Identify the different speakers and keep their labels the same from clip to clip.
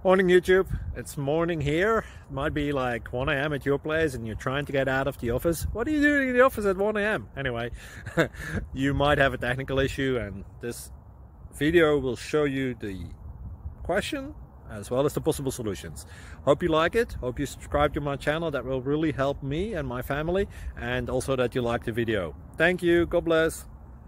Speaker 1: Morning YouTube, it's morning here. It might be like 1 a.m. at your place and you're trying to get out of the office. What are you doing in the office at 1 a.m? Anyway, you might have a technical issue and this video will show you the question as well as the possible solutions. Hope you like it, hope you subscribe to my channel. That will really help me and my family, and also that you like the video. Thank you, God bless.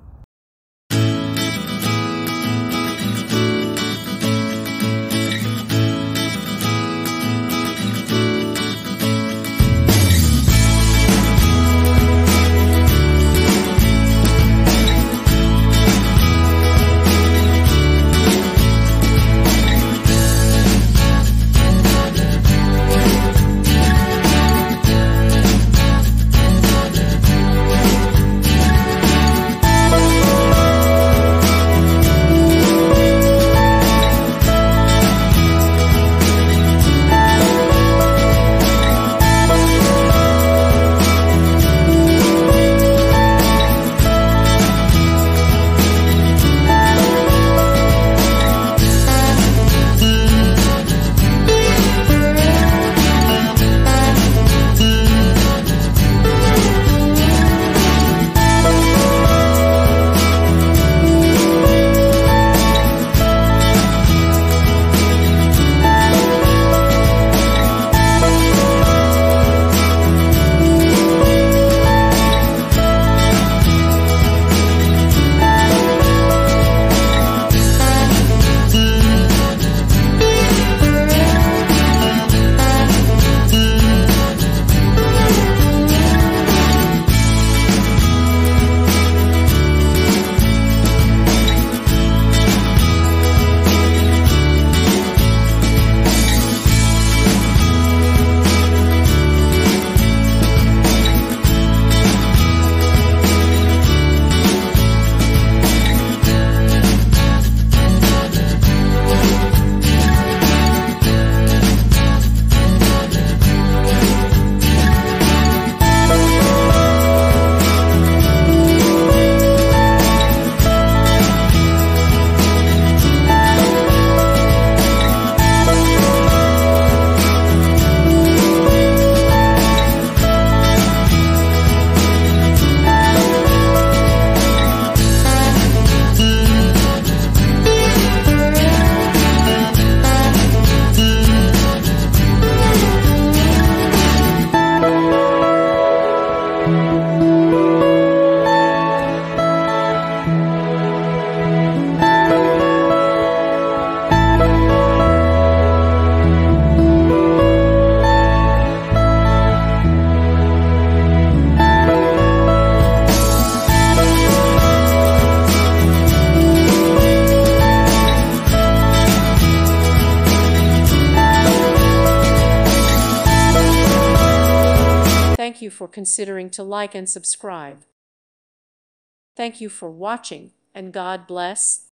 Speaker 2: Thank you for considering to like and subscribe. Thank you for watching, and God bless.